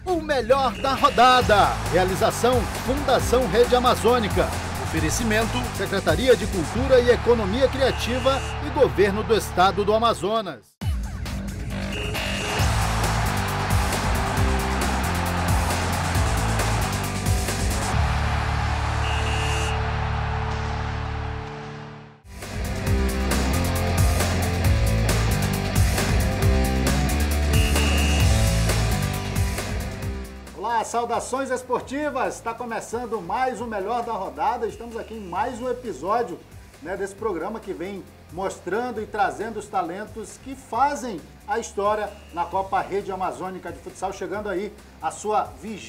O melhor da rodada. Realização Fundação Rede Amazônica. Oferecimento Secretaria de Cultura e Economia Criativa e Governo do Estado do Amazonas. Saudações esportivas, está começando mais o Melhor da Rodada, estamos aqui em mais um episódio desse programa que vem mostrando e trazendo os talentos que fazem a história na Copa Rede Amazônica de Futsal, chegando aí a sua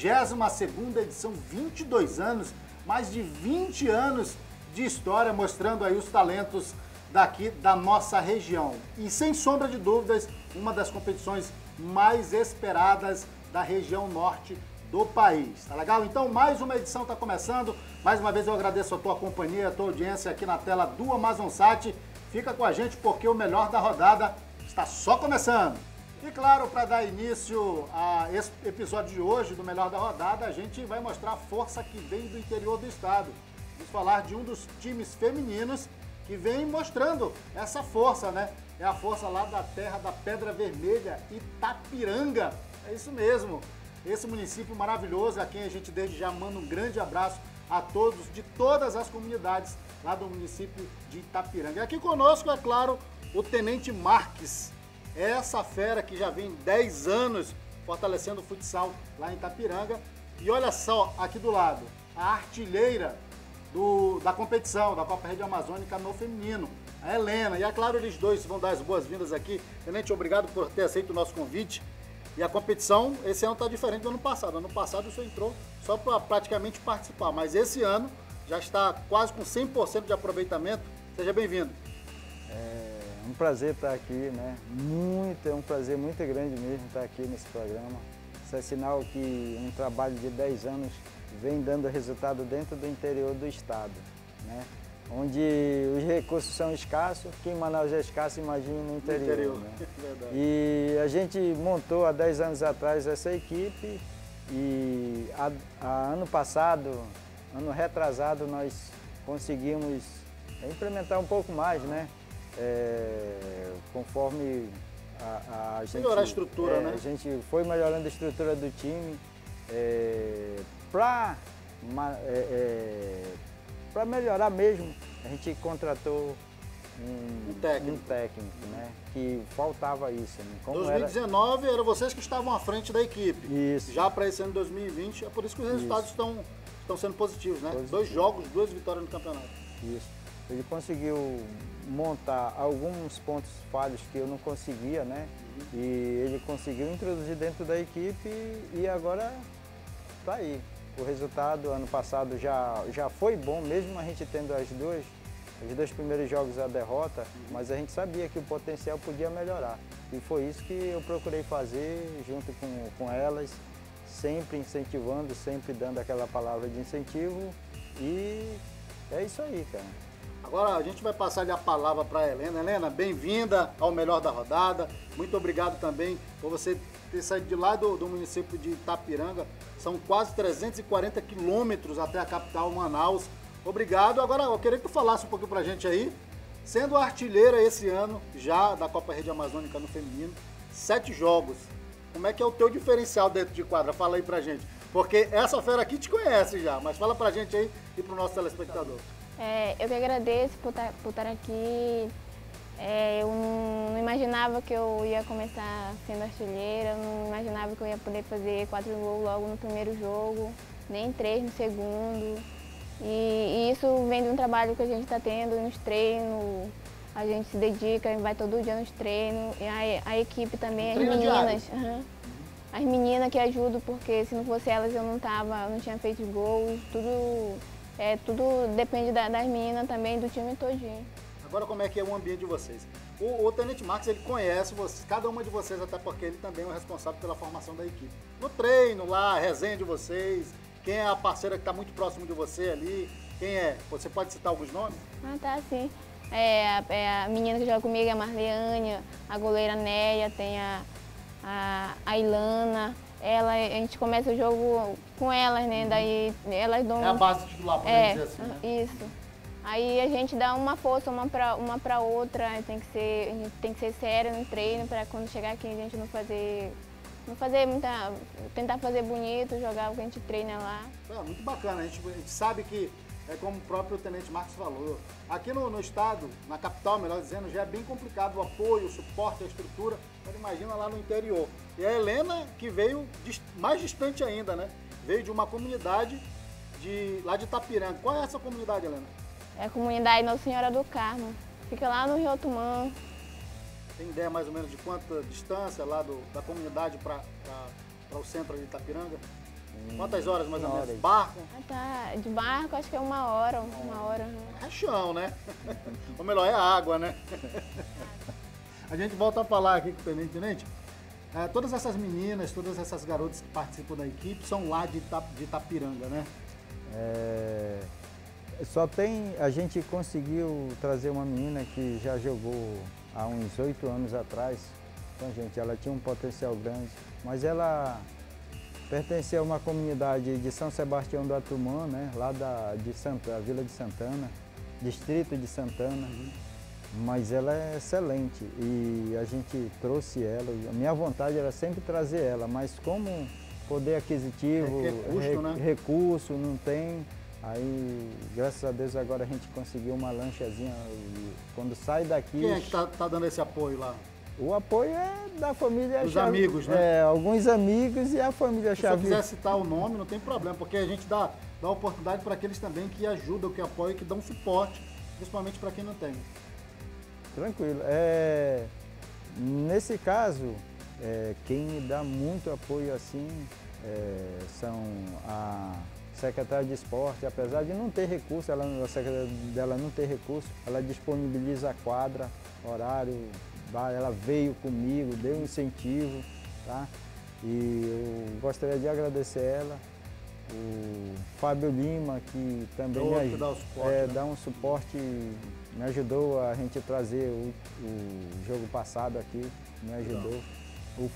22ª edição, 22 anos, mais de 20 anos de história, mostrando aí os talentos daqui da nossa região. E sem sombra de dúvidas, uma das competições mais esperadas da região norte do país, tá legal? Então, mais uma edição está começando. Mais uma vez eu agradeço a tua companhia, a tua audiência aqui na tela do Amazonsat. Fica com a gente porque o melhor da rodada está só começando. E claro, para dar início a esse episódio de hoje do Melhor da Rodada, a gente vai mostrar a força que vem do interior do estado. Vamos falar de um dos times femininos que vem mostrando essa força, né? É a força lá da terra da Pedra Vermelha, Itapiranga. É isso mesmo. Esse município maravilhoso, a quem a gente desde já manda um grande abraço a todos, de todas as comunidades lá do município de Itapiranga. E aqui conosco, é claro, o Tenente Marques, essa fera que já vem 10 anos fortalecendo o futsal lá em Itapiranga. E olha só, aqui do lado, a artilheira da competição, da Copa Rede Amazônica no feminino, a Helena. E é claro, eles dois vão dar as boas-vindas aqui. Tenente, obrigado por ter aceito o nosso convite. E a competição, esse ano está diferente do ano passado. Ano passado o senhor entrou só para praticamente participar, mas esse ano já está quase com 100% de aproveitamento. Seja bem-vindo. É um prazer estar aqui, né? É um prazer muito grande mesmo estar aqui nesse programa. Isso é sinal que um trabalho de 10 anos vem dando resultado dentro do interior do estado, né? Onde os recursos são escassos, que em Manaus é escasso, imagina no interior. Né? Verdade. E a gente montou há 10 anos atrás essa equipe e ano passado, ano retrasado, nós conseguimos implementar um pouco mais, né? Conforme a gente... Melhorar a estrutura, né? A gente foi melhorando a estrutura do time para melhorar mesmo, a gente contratou um técnico, né? Que faltava isso. Né? Em 2019 eram vocês que estavam à frente da equipe. Isso. Já para esse ano de 2020, é por isso que os resultados estão sendo positivos, né? Positivo. 2 jogos, 2 vitórias no campeonato. Isso. Ele conseguiu montar alguns pontos falhos que eu não conseguia, né? E ele conseguiu introduzir dentro da equipe e agora está aí. O resultado, ano passado, já foi bom, mesmo a gente tendo os dois primeiros jogos a derrota, mas a gente sabia que o potencial podia melhorar. E foi isso que eu procurei fazer junto com elas, sempre incentivando, sempre dando aquela palavra de incentivo. E é isso aí, cara. Agora a gente vai passar ali a palavra para a Helena. Helena, bem-vinda ao Melhor da Rodada. Muito obrigado também por você ter saído de lá do município de Itapiranga. São quase 340 quilômetros até a capital, Manaus. Obrigado. Agora eu queria que tu falasse um pouquinho para a gente aí, sendo a artilheira esse ano já da Copa Rede Amazônica no feminino, 7 jogos. Como é que é o teu diferencial dentro de quadra? Fala aí pra gente. Porque essa fera aqui te conhece já, mas fala pra gente aí e pro nosso telespectador. Eu que agradeço por estar aqui. Eu não imaginava que eu ia começar sendo artilheira, eu não imaginava que eu ia poder fazer 4 gols logo no primeiro jogo, nem 3 no segundo. E isso vem de um trabalho que a gente está tendo nos treinos, a gente se dedica, vai todo dia nos treinos, e a equipe também, as meninas. As meninas que ajudam, porque se não fosse elas eu não tinha feito gols, tudo depende das meninas também, do time todinho. Agora como é que é o ambiente de vocês? O Tenente Marques, ele conhece cada uma de vocês, até porque ele também é o responsável pela formação da equipe. No treino lá, a resenha de vocês, quem é a parceira que está muito próximo de você ali, quem é? Você pode citar alguns nomes? Tá sim. A menina que joga comigo é a Marleane, a goleira Néia, tem a Ilana, a gente começa o jogo com elas, né? Daí elas dão... É a base titular, podemos dizer assim, né? Isso. Aí a gente dá uma força uma pra outra, a gente tem que ser séria no treino para quando chegar aqui a gente não fazer muita... Tentar fazer bonito, jogar o que a gente treina lá. Muito bacana, a gente sabe que, como o próprio Tenente Marcos falou, aqui no estado, na capital, melhor dizendo, já é bem complicado o apoio, o suporte, a estrutura, mas imagina lá no interior. E a Helena, que veio mais distante ainda, né? Veio de uma comunidade lá de Itapiranga. Qual é essa comunidade, Helena? É a comunidade Nossa Senhora do Carmo. Fica lá no Rio Otumã. Tem ideia mais ou menos de quanta distância lá da comunidade para o centro de Itapiranga? Quantas horas mais ou menos? Barco? De barco acho que é uma hora. É chão, né? Ou melhor, é água, né? A gente volta a falar aqui com o Tenente. Todas essas meninas, todas essas garotas que participam da equipe são lá de Itapiranga, né? A gente conseguiu trazer uma menina que já jogou há uns 8 anos atrás com a gente. Ela tinha um potencial grande, mas ela pertencia a uma comunidade de São Sebastião do Atumã, né? Lá de Santana, Vila de Santana, distrito de Santana. Mas ela é excelente e a gente trouxe ela. A minha vontade era sempre trazer ela, mas como poder aquisitivo, recurso não tem. Aí, graças a Deus, agora a gente conseguiu uma lanchazinha. Quando sai daqui... Quem é que tá dando esse apoio lá? O apoio é da família Os amigos, né? Alguns amigos e a família Xavier. Se você quiser citar o nome, não tem problema, porque a gente dá oportunidade para aqueles também que ajudam, que apoiam, que dão suporte, principalmente para quem não tem. Tranquilo. Nesse caso, quem me dá muito apoio assim são a secretária de esporte. Apesar de não ter recurso, a secretária dela não ter recurso, ela disponibiliza a quadra, horário, ela veio comigo, deu um incentivo, tá? E eu gostaria de agradecer ela, o Fábio Lima, que também dá um suporte, me ajudou a gente trazer o jogo passado aqui, me ajudou. O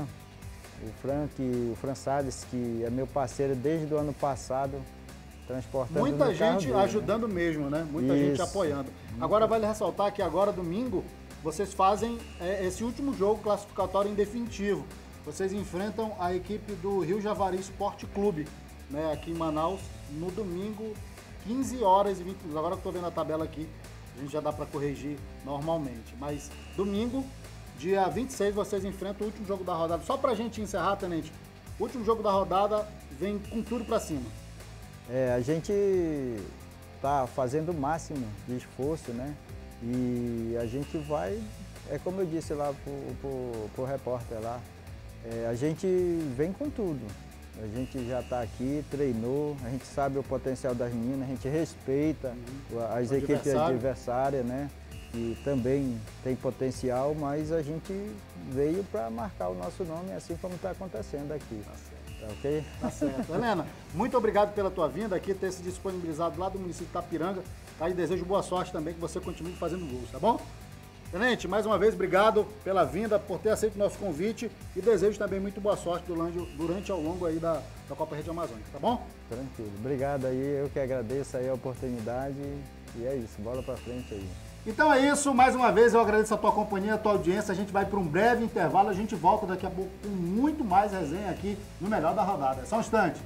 Fran Salles, que é meu parceiro desde o ano passado, transportando muita gente dele, ajudando, né? Mesmo, né? Muita gente apoiando. Agora vale ressaltar que agora, domingo, vocês fazem esse último jogo classificatório em definitivo. Vocês enfrentam a equipe do Rio Javari Esporte Clube, né? Aqui em Manaus, no domingo, 15 horas e 20 minutos. Agora que eu estou vendo a tabela aqui, a gente já dá para corrigir normalmente. Mas domingo, dia 26, vocês enfrentam o último jogo da rodada. Só para a gente encerrar, Tenente, o último jogo da rodada vem com tudo para cima. A gente está fazendo o máximo de esforço, né? E a gente vai, como eu disse lá pro repórter lá, a gente vem com tudo. A gente já está aqui, treinou, a gente sabe o potencial das meninas, a gente respeita as equipes adversárias, né? Que também tem potencial, mas a gente veio para marcar o nosso nome, assim como está acontecendo aqui. Tá ok? Tá certo. Helena, muito obrigado pela tua vinda aqui, ter se disponibilizado lá do município de Itapiranga. Tá? E desejo boa sorte também, que você continue fazendo gols, tá bom? Tenente, mais uma vez, obrigado pela vinda, por ter aceito o nosso convite e desejo também muito boa sorte durante ao longo aí da Copa Rede Amazônica, tá bom? Tranquilo. Obrigado aí, eu que agradeço aí a oportunidade e é isso, bola pra frente aí. Então é isso, mais uma vez eu agradeço a tua companhia, a tua audiência, a gente vai para um breve intervalo, a gente volta daqui a pouco com muito mais resenha aqui no Melhor da Rodada. Só um instante.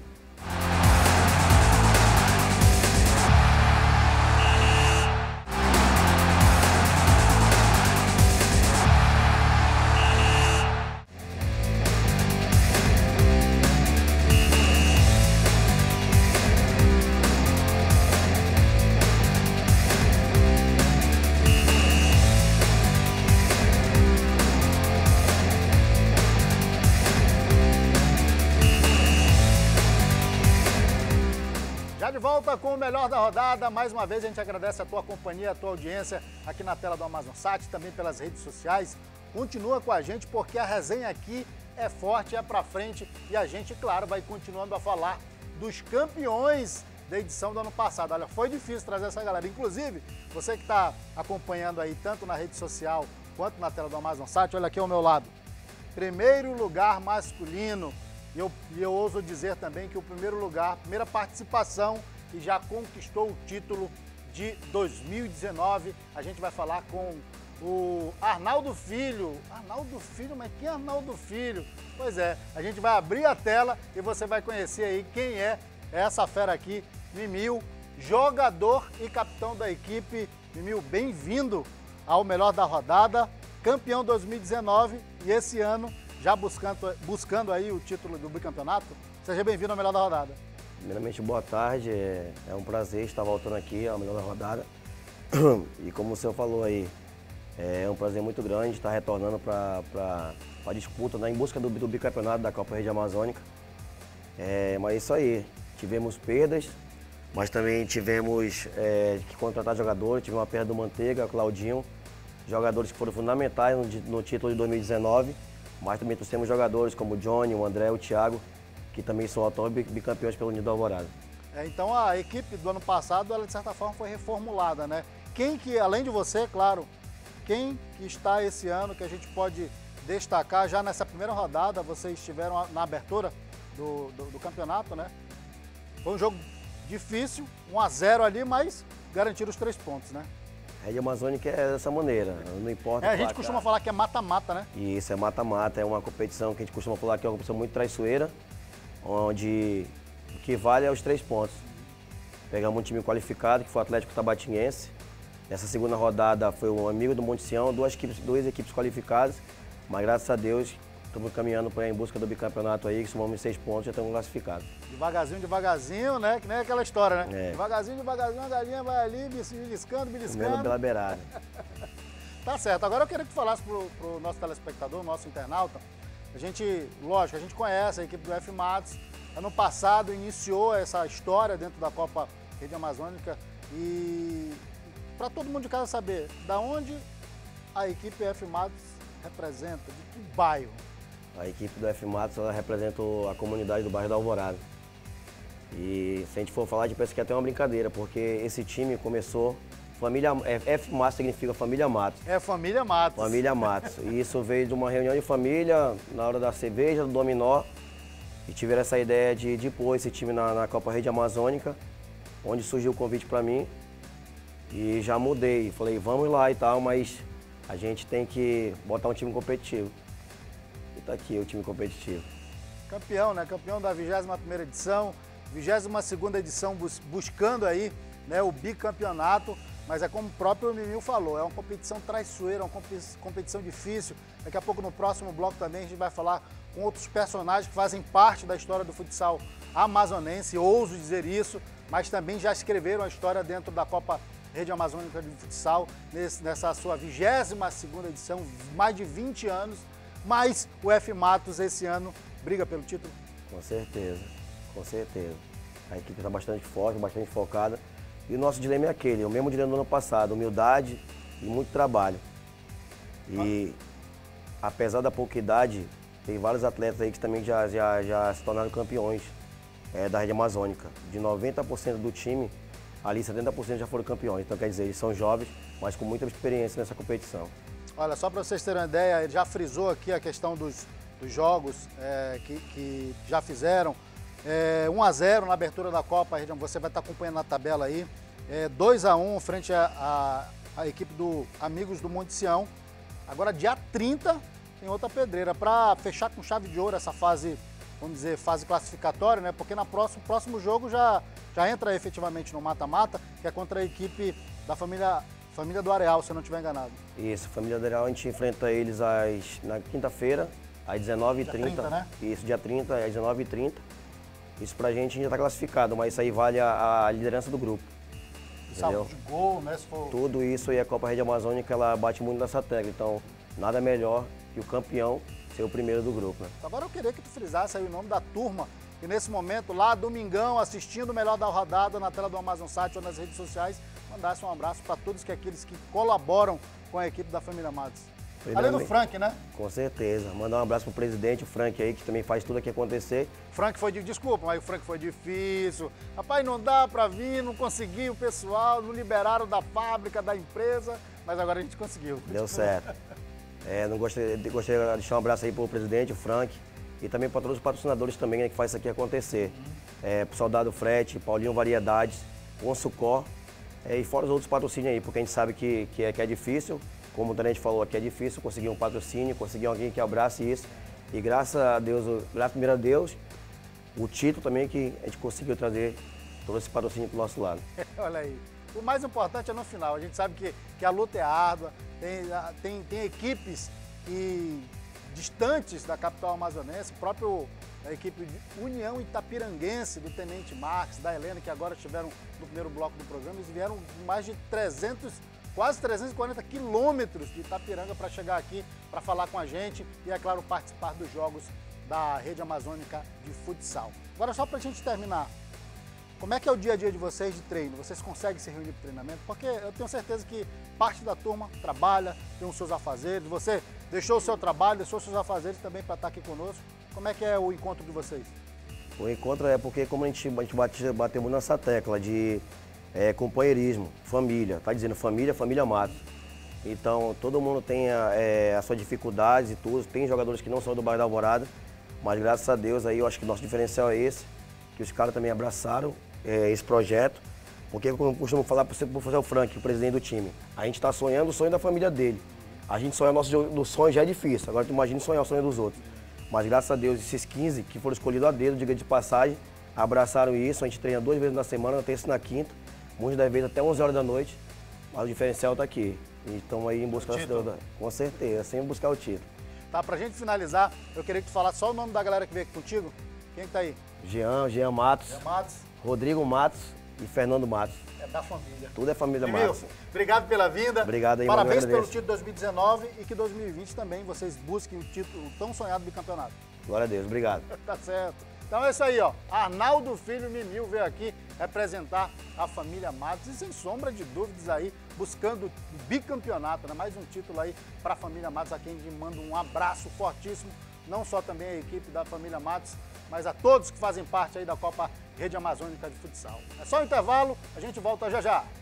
Volta com o Melhor da Rodada. Mais uma vez a gente agradece a tua companhia, a tua audiência aqui na tela do AmazonSat, também pelas redes sociais. Continua com a gente porque a resenha aqui é forte, é pra frente e a gente, claro, vai continuando a falar dos campeões da edição do ano passado. Olha, foi difícil trazer essa galera. Inclusive, você que está acompanhando aí tanto na rede social quanto na tela do AmazonSat, olha aqui ao meu lado. Primeiro lugar masculino, E eu ouso dizer também que o primeiro lugar, primeira participação e já conquistou o título de 2019. A gente vai falar com o Arnaldo Filho. Arnaldo Filho? Mas quem é Arnaldo Filho? Pois é, a gente vai abrir a tela e você vai conhecer aí quem é essa fera aqui, Mimil, jogador e capitão da equipe. Mimil, bem-vindo ao Melhor da Rodada, campeão 2019 e esse ano já buscando aí o título do bicampeonato. Seja bem-vindo ao Melhor da Rodada. Primeiramente, boa tarde, é um prazer estar voltando aqui ao Melhor da Rodada. E como o senhor falou aí, é um prazer muito grande estar retornando para a disputa, né, em busca do bicampeonato da Copa Rede Amazônica. Mas é isso aí, tivemos perdas, mas também tivemos que contratar jogadores, tivemos uma perda do Manteiga, Claudinho, jogadores que foram fundamentais no título de 2019, mas também trouxemos jogadores como o Johnny, o André, o Thiago, que também são atuais bicampeões pelo Unido da Alvorada. Então a equipe do ano passado, ela de certa forma foi reformulada, né? Quem que, além de você, claro, quem que está esse ano que a gente pode destacar já nessa primeira rodada? Vocês estiveram na abertura do campeonato, né? Foi um jogo difícil, 1-0 ali, mas garantiram os 3 pontos, né? A Rede Amazônica é dessa maneira, não importa. A gente costuma falar que é mata-mata, né? Isso, é mata-mata, é uma competição que a gente costuma falar que é uma competição muito traiçoeira, onde o que vale é os 3 pontos. Pegamos um time qualificado, que foi o Atlético Tabatinguense. Nessa segunda rodada foi o Amigo do Monte Sião, duas equipes qualificadas, mas graças a Deus estamos caminhando em busca do bicampeonato aí, que somamos 6 pontos e já estamos classificados. Devagarzinho, devagarzinho, né? Que nem aquela história, né? É. Devagarzinho, devagarzinho, a galinha vai ali, beliscando. Comendo pela beirada. Tá certo. Agora eu queria que tu falasse pro nosso telespectador, nosso internauta. A gente, lógico, a gente conhece a equipe do F Matos. Ano passado iniciou essa história dentro da Copa Rede Amazônica e para todo mundo de casa saber, da onde a equipe F Matos representa, de que bairro? A equipe do F Matos, ela representa a comunidade do bairro da Alvorada. E se a gente for falar, a gente pensa que é até uma brincadeira, porque esse time começou, F Matos significa Família Matos. É Família Matos. Família Matos. E isso veio de uma reunião de família, na hora da cerveja, do dominó, e tiveram essa ideia de pôr esse time na Copa Rede Amazônica, onde surgiu o convite para mim. E já mudei, falei, vamos lá e tal, mas a gente tem que botar um time competitivo. E tá aqui o time competitivo. Campeão, né? Campeão da 21ª edição, 22ª edição buscando aí, né, o bicampeonato, mas é como o próprio Mimil falou, é uma competição traiçoeira, uma competição difícil. Daqui a pouco no próximo bloco também a gente vai falar com outros personagens que fazem parte da história do futsal amazonense, ouso dizer isso, mas também já escreveram a história dentro da Copa Rede Amazônica de Futsal, nessa sua 22ª edição, mais de 20 anos, mas o F Matos esse ano briga pelo título? Com certeza, com certeza. A equipe está bastante forte, bastante focada. E o nosso dilema é aquele, o mesmo dilema do ano passado, humildade e muito trabalho. E apesar da pouca idade, tem vários atletas aí que também já se tornaram campeões da Rede Amazônica. De 90% do time, ali 70% já foram campeões. Então quer dizer, eles são jovens, mas com muita experiência nessa competição. Olha, só para vocês terem uma ideia, ele já frisou aqui a questão dos jogos que já fizeram. 1-0 na abertura da Copa, você vai estar acompanhando na tabela aí. 2-1 frente à equipe do Amigos do Monte Sião. Agora, dia 30, tem outra pedreira para fechar com chave de ouro essa fase, vamos dizer, fase classificatória, né? Porque no próximo jogo já entra efetivamente no mata-mata, que é contra a equipe da família do Areal, se eu não estiver enganado. Isso, família do Areal, a gente enfrenta eles na quinta-feira, às 19h30. Dia 30, né? Isso, dia 30, às 19h30. Isso pra gente já está classificado, mas isso aí vale a liderança do grupo. Salvo de gol, né? Se for... Tudo isso e a Copa Rede Amazônica, ela bate muito nessa tecla. Então, nada melhor que o campeão ser o primeiro do grupo, né? Agora eu queria que tu frisasse aí o nome da turma e nesse momento, lá domingão, assistindo o Melhor da Rodada na tela do AmazonSat ou nas redes sociais, mandasse um abraço para todos aqueles que colaboram com a equipe da família Matos. Além do Frank, né? Com certeza. Mandar um abraço pro presidente, o Frank aí, que também faz tudo aqui acontecer. Frank desculpa, mas o Frank foi difícil. Rapaz, não dá para vir, não consegui o pessoal, não liberaram da fábrica, da empresa, mas agora a gente conseguiu. Deu certo. Não gostaria de deixar um abraço aí pro presidente, o Frank, e também para todos os patrocinadores também, né, que faz isso aqui acontecer. Pro Soldado Frete, Paulinho Variedades, Consucor, e fora os outros patrocínios aí, porque a gente sabe que é difícil, como o Tenente falou, aqui é difícil conseguir um patrocínio, conseguir alguém que abrace isso. E graças a Deus, graças primeiro a Deus, o título também que a gente conseguiu trazer todo esse patrocínio para o nosso lado. Olha aí. O mais importante é no final. A gente sabe que a luta é árdua, tem equipes distantes da capital amazonense, a equipe de União Itapiranguense do Tenente Marques, da Helena, que agora estiveram no primeiro bloco do programa, eles vieram mais de quase 340 quilômetros de Itapiranga para chegar aqui, para falar com a gente e, é claro, participar dos jogos da Rede Amazônica de Futsal. Agora, só para a gente terminar, como é que é o dia a dia de vocês de treino? Vocês conseguem se reunir para treinamento? Porque eu tenho certeza que parte da turma trabalha, tem os seus afazeres, você deixou o seu trabalho, deixou os seus afazeres também para estar aqui conosco. Como é que é o encontro de vocês? O encontro é porque, como a gente bateu muito nessa tecla de companheirismo, família, tá dizendo família, família Matos. Então, todo mundo tem as suas dificuldades e tudo, tem jogadores que não são do bairro da Alvorada, mas graças a Deus aí eu acho que o nosso diferencial é esse, que os caras também abraçaram esse projeto, porque como eu costumo falar para o professor Frank, o presidente do time, a gente está sonhando o sonho da família dele. A gente sonha do sonho já é difícil, agora tu imagina sonhar o sonho dos outros. Mas graças a Deus, esses 15 que foram escolhidos a dedo, diga de passagem, abraçaram isso, a gente treina 2 vezes na semana, na terça e na quinta, muitas das vezes até 11 horas da noite, mas o diferencial está aqui. E estamos aí em busca da com certeza, sem buscar o título. Tá, pra gente finalizar, eu queria que tu falasse só o nome da galera que veio aqui contigo. Quem que tá aí? Jean Matos, Rodrigo Matos e Fernando Matos. É da família. Tudo é família Matos. Obrigado pela vinda. Obrigado aí, parabéns pelo título 2019 e que 2020 também vocês busquem o título o tão sonhado bicampeonato. Glória a Deus, obrigado. Tá certo. Então é isso aí, ó. Arnaldo Filho Mimil veio aqui representar a família Matos e, sem sombra de dúvidas, aí buscando o bicampeonato, né? Mais um título aí para a família Matos, a quem manda um abraço fortíssimo, não só também a equipe da família Matos, mas a todos que fazem parte aí da Copa Rede Amazônica de Futsal. É só um intervalo, a gente volta já já.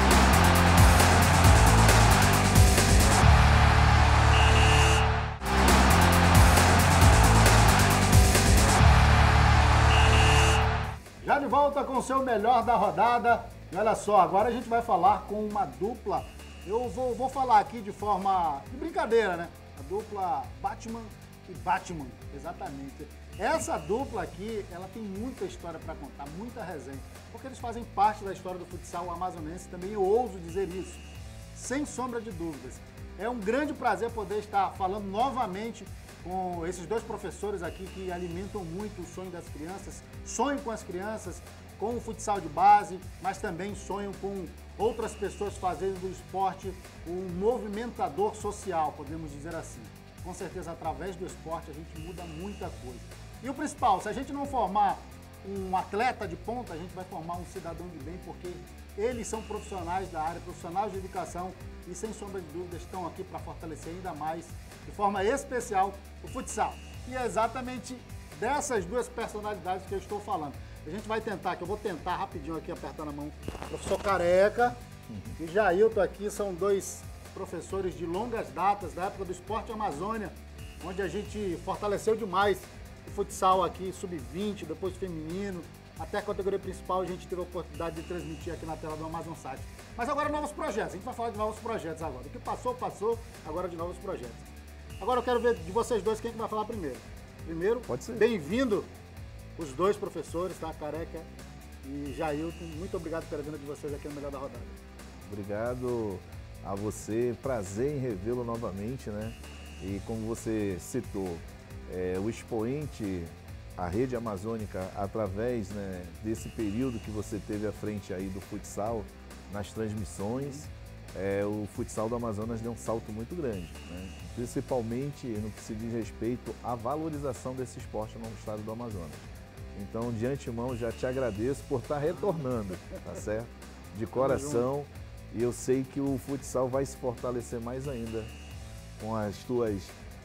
Já de volta com o seu melhor da rodada. E olha só, agora a gente vai falar com uma dupla. Eu vou falar aqui de forma de brincadeira, né? A dupla Batman e Batman, exatamente. Essa dupla aqui, ela tem muita história para contar, muita resenha, porque eles fazem parte da história do futsal amazonense, também eu ouso dizer isso, sem sombra de dúvidas. É um grande prazer poder estar falando novamente com esses dois professores aqui que alimentam muito o sonho das crianças, sonham com as crianças, com o futsal de base, mas também sonham com outras pessoas fazendo do esporte um movimentador social, podemos dizer assim. Com certeza, através do esporte, a gente muda muita coisa. E o principal, se a gente não formar um atleta de ponta, a gente vai formar um cidadão de bem, porque eles são profissionais da área, profissionais de educação e, sem sombra de dúvida, estão aqui para fortalecer ainda mais, de forma especial, o futsal. E é exatamente dessas duas personalidades que eu estou falando. A gente vai tentar, que eu vou tentar rapidinho aqui, apertando a mão. Professor Careca e Jailton aqui são dois professores de longas datas, da época do Esporte Amazônia, onde a gente fortaleceu demais o futsal aqui, sub-20, depois feminino, até a categoria principal a gente teve a oportunidade de transmitir aqui na tela do Amazon Site. Mas agora novos projetos, a gente vai falar de novos projetos agora. O que passou, passou, agora de novos projetos. Agora eu quero ver de vocês dois quem é que vai falar primeiro. Primeiro, bem-vindo os dois professores, tá? Careca e Jailton. Muito obrigado pela vinda de vocês aqui no Melhor da Rodada. Obrigado a você, prazer em revê-lo novamente, né? E como você citou, o expoente, a Rede Amazônica, através, né, desse período que você teve à frente aí do futsal, nas transmissões, o futsal do Amazonas deu um salto muito grande, né? Principalmente no que se diz respeito à valorização desse esporte no estado do Amazonas. Então, de antemão, já te agradeço por estar retornando, tá certo? De coração, e eu sei que o futsal vai se fortalecer mais ainda com as tuas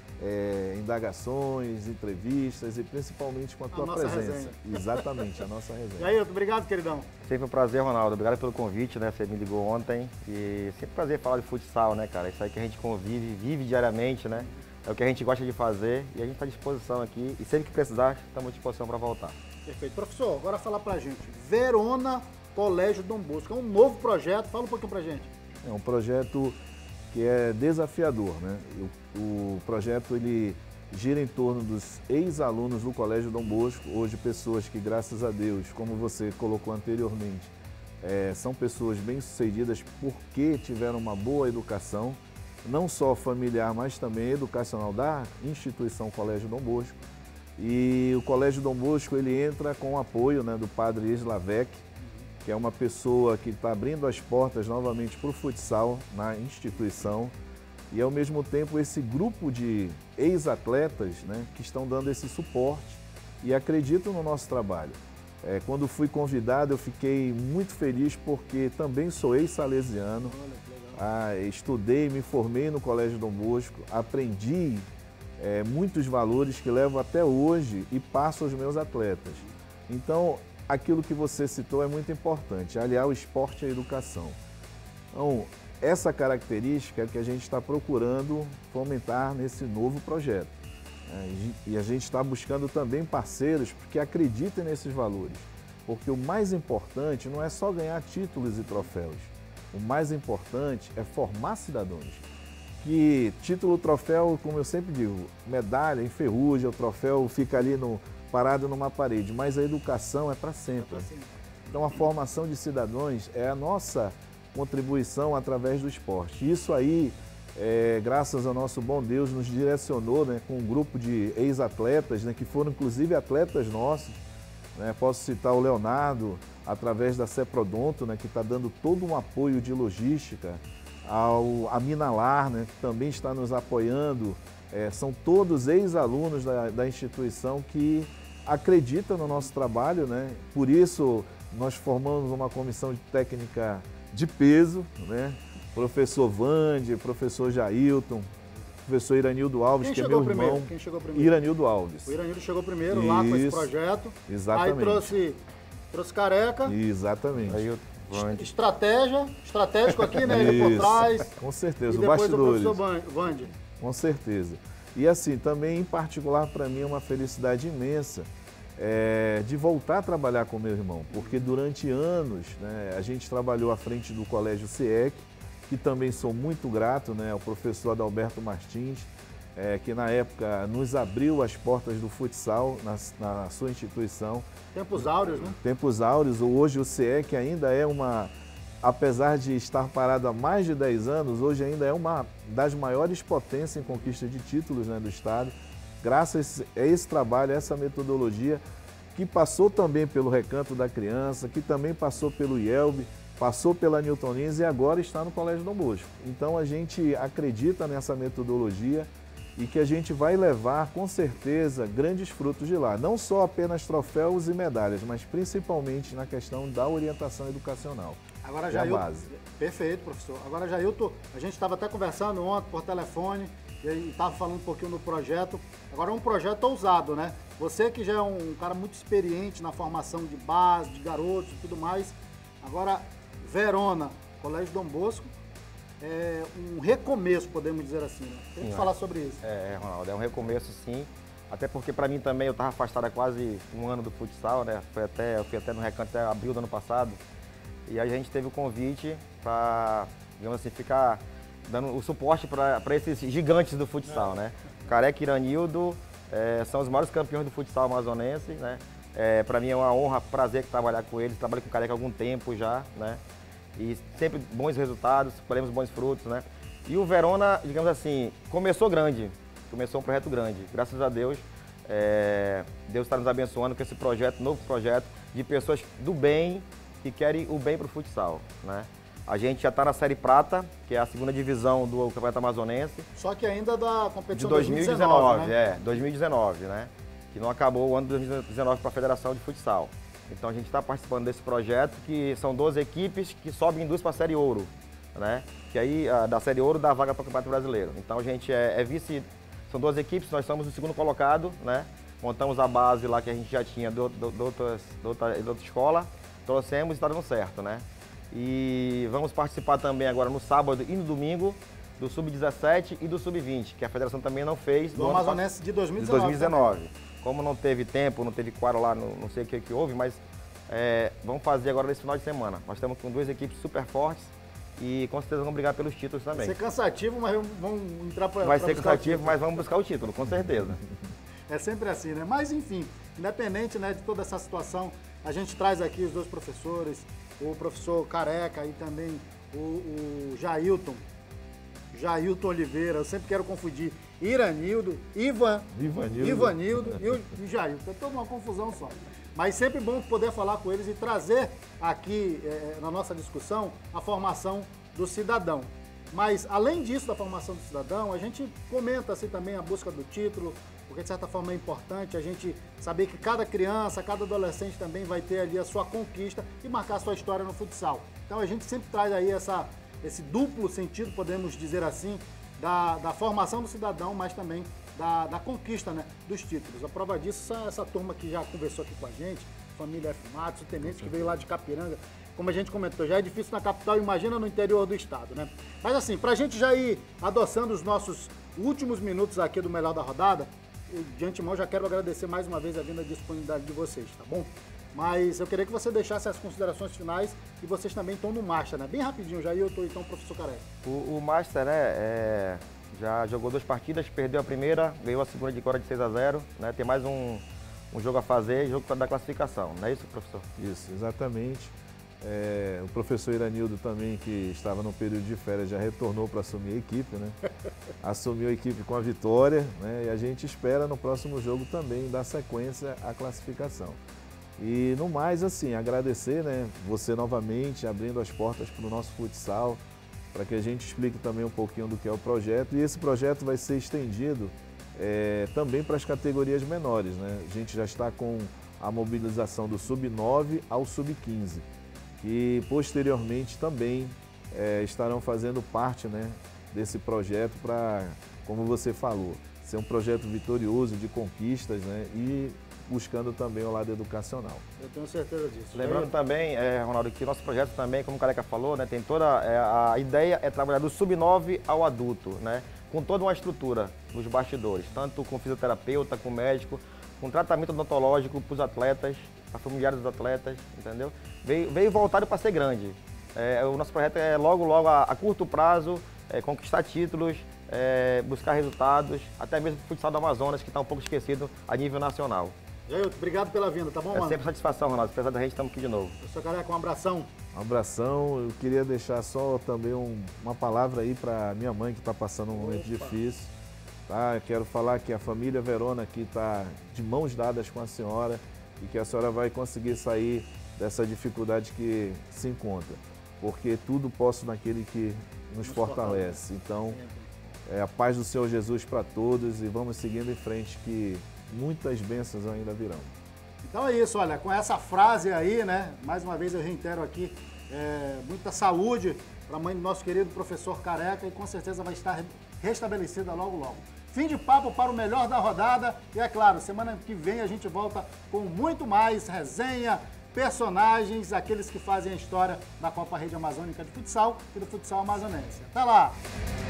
indagações, entrevistas e principalmente com a tua presença. Resenha. Exatamente, a nossa resenha. Jailton, obrigado, queridão. Sempre um prazer, Ronaldo. Obrigado pelo convite, né? Você me ligou ontem e sempre um prazer falar de futsal, né, cara? Isso aí que a gente convive, vive diariamente, né? é o que a gente gosta de fazer e a gente está à disposição aqui e sempre que precisar, estamos à disposição para voltar. Perfeito. Professor, agora falar pra gente, Verona Colégio Dom Bosco, é um novo projeto, fala um pouquinho pra gente. É um projeto que é desafiador, né? O projeto ele gira em torno dos ex-alunos do Colégio Dom Bosco, hoje pessoas que, graças a Deus, como você colocou anteriormente, são pessoas bem-sucedidas porque tiveram uma boa educação, não só familiar, mas também educacional da instituição Colégio Dom Bosco. E o Colégio Dom Bosco ele entra com o apoio, né, do padre Islavec, que é uma pessoa que está abrindo as portas novamente para o futsal na instituição e, ao mesmo tempo, esse grupo de ex-atletas, né, que estão dando esse suporte e acreditam no nosso trabalho. Quando fui convidado, eu fiquei muito feliz porque também sou ex-salesiano, estudei, me formei no Colégio Dom Bosco, aprendi muitos valores que levo até hoje e passo aos meus atletas. Então, aquilo que você citou é muito importante, aliar o esporte à educação. Então, essa característica é que a gente está procurando fomentar nesse novo projeto. E a gente está buscando também parceiros que acreditem nesses valores. Porque o mais importante não é só ganhar títulos e troféus. O mais importante é formar cidadãos. Que título, troféu, como eu sempre digo, medalha, enferruja, o troféu fica ali parado numa parede, mas a educação é para sempre. Então a formação de cidadãos é a nossa contribuição através do esporte. Isso aí, graças ao nosso bom Deus, nos direcionou, né, com um grupo de ex-atletas, né, que foram inclusive atletas nossos. Né, posso citar o Leonardo, através da Ceprodonto, né, que está dando todo um apoio de logística, a Minalar, né, que também está nos apoiando. São todos ex-alunos da instituição que acreditam no nosso trabalho, né? Por isso nós formamos uma comissão técnica de peso, né? Professor Vande, professor Jailton, professor Iranildo Alves, que é meu irmão. Quem chegou primeiro? Iranildo Alves. O Iranildo chegou primeiro lá com esse projeto. Exatamente. Aí trouxe Careca. Exatamente. Estratégico aqui, né? Ele por trás. Com certeza, e depois bastidores. o professor Vande. Com certeza. E assim, também em particular para mim é uma felicidade imensa de voltar a trabalhar com meu irmão, porque durante anos, né, a gente trabalhou à frente do Colégio CIEC, que também sou muito grato, né, ao professor Adalberto Martins, que na época nos abriu as portas do futsal na sua instituição. Tempos áureos, né? Tempos áureos. Hoje o CIEC ainda é apesar de estar parado há mais de 10 anos, hoje ainda é uma das maiores potências em conquista de títulos, né, do estado. Graças a esse trabalho, a essa metodologia, que passou também pelo Recanto da Criança, que também passou pelo IELB, passou pela Newton Lins e agora está no Colégio Dom Bosco. Então a gente acredita nessa metodologia e que a gente vai levar, com certeza, grandes frutos de lá. Não só apenas troféus e medalhas, mas principalmente na questão da orientação educacional. Agora, Jailton, perfeito, professor. Agora, Jailton, a gente estava até conversando ontem por telefone e estava falando um pouquinho do projeto. Agora é um projeto ousado, né? Você que já é um cara muito experiente na formação de base, de garotos e tudo mais. Agora, Verona, Colégio Dom Bosco, é um recomeço, podemos dizer assim, né? Tem que falar sobre isso. Ronaldo, é um recomeço sim. Até porque para mim também, eu estava afastado há quase um ano do futsal, né? Eu fui até no Recanto até abril do ano passado. E aí a gente teve o convite para, digamos assim, ficar dando o suporte para esses gigantes do futsal, né? Careca e Iranildo são os maiores campeões do futsal amazonense, né? Para mim é uma honra, prazer trabalhar com eles. Trabalho com o Careca há algum tempo já, né? E sempre bons resultados, colhemos bons frutos, né? E o Verona, digamos assim, começou grande, começou um projeto grande. Graças a Deus, Deus está nos abençoando com esse projeto, novo projeto de pessoas do bem que querem o bem para o futsal, né? A gente já está na Série Prata, que é a segunda divisão do Campeonato Amazonense. Só que ainda da competição de 2019, né? 2019, né? Que não acabou o ano de 2019 para a Federação de Futsal. Então a gente está participando desse projeto, que são 12 equipes que sobem duas para a Série Ouro, né? Que aí da Série Ouro dá vaga para o Campeonato Brasileiro. Então a gente é vice, são 12 equipes, nós estamos no segundo colocado, né? Montamos a base lá que a gente já tinha de outra escola, trouxemos e está dando certo, né? E vamos participar também agora no sábado e no domingo do Sub-17 e do Sub-20, que a federação também não fez. Do Amazonense de 2019. 2019. Como não teve tempo, não teve quadro lá, não sei o que houve, mas vamos fazer agora nesse final de semana. Nós estamos com 2 equipes super fortes e com certeza vamos brigar pelos títulos também. Vai ser cansativo, mas vamos entrar para Vai ser cansativo, mas vamos buscar o título, com certeza. É sempre assim, né? Mas enfim, independente, né, de toda essa situação, a gente traz aqui os 2 professores, o professor Careca e também o Jailton Oliveira. Eu sempre quero confundir Iranildo, Ivanildo e o Jailton. É toda uma confusão só. Mas sempre bom poder falar com eles e trazer aqui na nossa discussão a formação do cidadão. Mas, além disso, da formação do cidadão, a gente comenta assim também a busca do título, porque de certa forma é importante a gente saber que cada criança, cada adolescente também vai ter ali a sua conquista e marcar a sua história no futsal. Então a gente sempre traz aí esse duplo sentido, podemos dizer assim, da formação do cidadão, mas também da conquista, né, dos títulos. A prova disso, essa turma que já conversou aqui com a gente, família F. Matos, o tenente que veio lá de Capiranga, como a gente comentou, já é difícil na capital, imagina no interior do estado, né? Mas assim, pra gente já ir adoçando os nossos últimos minutos aqui do Melhor da Rodada, de antemão já quero agradecer mais uma vez a vinda e a disponibilidade de vocês, tá bom? Mas eu queria que você deixasse as considerações finais e vocês também estão no Master, né? Bem rapidinho, já eu estou então, professor Careca. O Master, né, já jogou 2 partidas, perdeu a primeira, ganhou a segunda de Cora de 6-0, né? Tem mais um jogo a fazer, jogo da classificação, não é isso, professor? Isso, exatamente. O professor Iranildo também, que estava no período de férias, já retornou para assumir a equipe, né? Assumiu a equipe com a vitória, né? E a gente espera no próximo jogo também dar sequência à classificação. E no mais, assim, agradecer, né, você novamente abrindo as portas para o nosso futsal, para que a gente explique também um pouquinho do que é o projeto. E esse projeto vai ser estendido também para as categorias menores, né? A gente já está com a mobilização do Sub-9 ao Sub-15. Que posteriormente também estarão fazendo parte, né, desse projeto para, como você falou, ser um projeto vitorioso de conquistas, né, e buscando também o lado educacional. Eu tenho certeza disso. Lembrando também, Ronaldo, que o nosso projeto também, como o Careca falou, né, tem toda a ideia é trabalhar do Sub-9 ao adulto, né, com toda uma estrutura dos bastidores, tanto com fisioterapeuta, com médico, com tratamento odontológico para os atletas, para familiares dos atletas, entendeu? Veio voltado para ser grande. O nosso projeto é logo a curto prazo, conquistar títulos, buscar resultados, até mesmo o futsal do Amazonas, que está um pouco esquecido a nível nacional. Jailton, obrigado pela vinda, tá bom, mano? É sempre satisfação, Ronaldo. Apesar da gente, estamos aqui de novo. Professor Careca, um abração. Um abração. Eu queria deixar só também uma palavra aí para minha mãe, que está passando um momento difícil. Tá? Eu quero falar que a família Verona aqui está de mãos dadas com a senhora e que a senhora vai conseguir sair dessa dificuldade que se encontra, porque tudo posso naquele que nos fortalece. Então, a paz do Senhor Jesus para todos e vamos seguindo em frente que muitas bênçãos ainda virão. Então é isso, olha, com essa frase aí, né, mais uma vez eu reitero aqui, muita saúde para a mãe do nosso querido professor Careca e com certeza vai estar restabelecida logo, logo. Fim de papo para o melhor da rodada e é claro, semana que vem a gente volta com muito mais resenha, personagens, aqueles que fazem a história da Copa Rede Amazônica de Futsal e do futsal amazonense. Até lá!